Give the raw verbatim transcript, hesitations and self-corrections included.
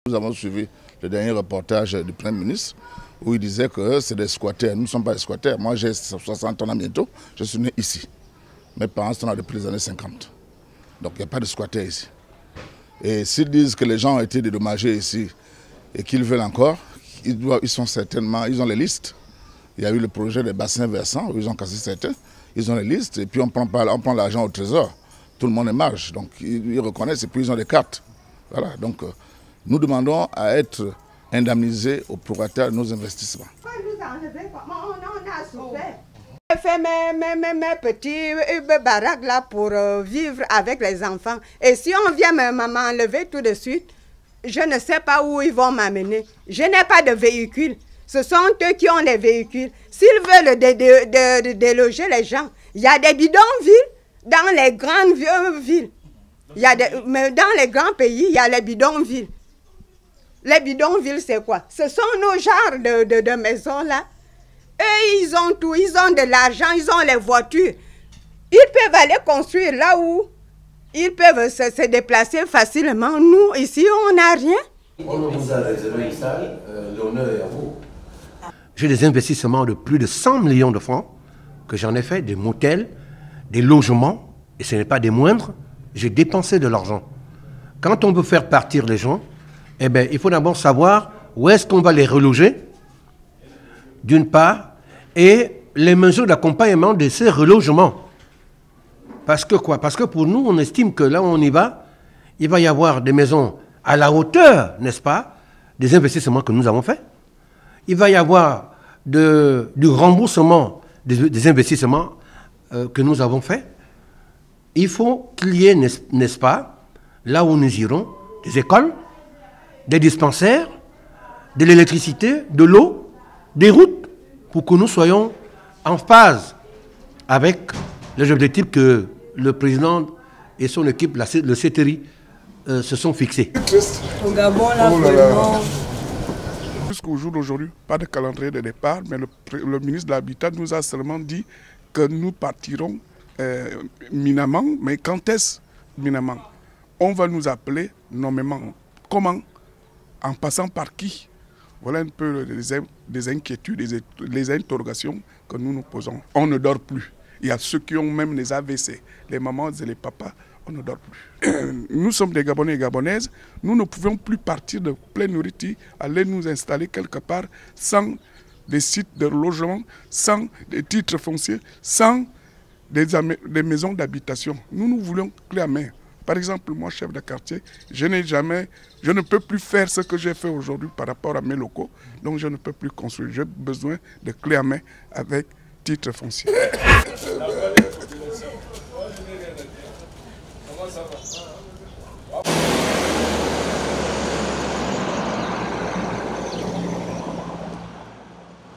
Nous avons suivi le dernier reportage du Premier ministre où il disait que c'est des squatters. Nous ne sommes pas des squatters. Moi j'ai soixante ans bientôt, je suis né ici. Mes parents sont là depuis les années cinquante. Donc il n'y a pas de squatters ici. Et s'ils disent que les gens ont été dédommagés ici et qu'ils veulent encore, ils, doivent, ils sont certainement, ils ont les listes. Il y a eu le projet des bassins versants où ils ont cassé certains. Ils ont les listes et puis on prend, on prend l'argent au trésor. Tout le monde est marge. Donc ils, ils reconnaissent et puis ils ont des cartes. Voilà. Donc euh, nous demandons à être indemnisés au prorata de nos investissements. J'ai fait mes, mes, mes, mes petits baraques là pour euh, vivre avec les enfants. Et si on vient m'enlever tout de suite, je ne sais pas où ils vont m'amener. Je n'ai pas de véhicule. Ce sont eux qui ont les véhicules. S'ils veulent dé, dé, dé, dé, déloger les gens, il y a des bidonvilles dans les grandes villes. Il y a des, mais dans les grands pays, il y a les bidonvilles. Les bidonvilles, c'est quoi? Ce sont nos genres de, de, de maisons là. Eux, ils ont tout, ils ont de l'argent, ils ont les voitures. Ils peuvent aller construire là où ils peuvent se, se déplacer facilement. Nous, ici, on n'a rien. On vous a réservé une salle, euh, l'honneur est à vous. J'ai des investissements de plus de cent millions de francs que j'en ai fait, des motels, des logements, et ce n'est pas des moindres. J'ai dépensé de l'argent. Quand on veut faire partir les gens, eh bien, il faut d'abord savoir où est-ce qu'on va les reloger, d'une part, et les mesures d'accompagnement de ces relogements. Parce que quoi? Parce que pour nous, on estime que là où on y va, il va y avoir des maisons à la hauteur, n'est-ce pas, des investissements que nous avons faits. Il va y avoir de, du remboursement des, des investissements euh, que nous avons faits. Il faut qu'il y ait, n'est-ce pas, là où nous irons, des écoles, des dispensaires, de l'électricité, de l'eau, des routes, pour que nous soyons en phase avec les objectifs que le président et son équipe, la, le C T R I, euh, se sont fixés. Au Gabon, là, oh là là. Jusqu'au jour d'aujourd'hui, pas de calendrier de départ, mais le, le ministre de l'Habitat nous a seulement dit que nous partirons euh, minemment. Mais quand est-ce minemment? On va nous appeler nommément. Comment? En passant par qui? Voilà un peu les, les inquiétudes, les, les interrogations que nous nous posons. On ne dort plus. Il y a ceux qui ont même les A V C, les mamans et les papas, on ne dort plus. Nous sommes des Gabonais et Gabonaises, nous ne pouvons plus partir de pleine nourriture, aller nous installer quelque part sans des sites de logement, sans des titres fonciers, sans des, des maisons d'habitation. Nous, nous voulons clé à main. Par exemple, moi, chef de quartier, je n'ai jamais, je ne peux plus faire ce que j'ai fait aujourd'hui par rapport à mes locaux. Donc, je ne peux plus construire. J'ai besoin de clé à main avec titre foncier.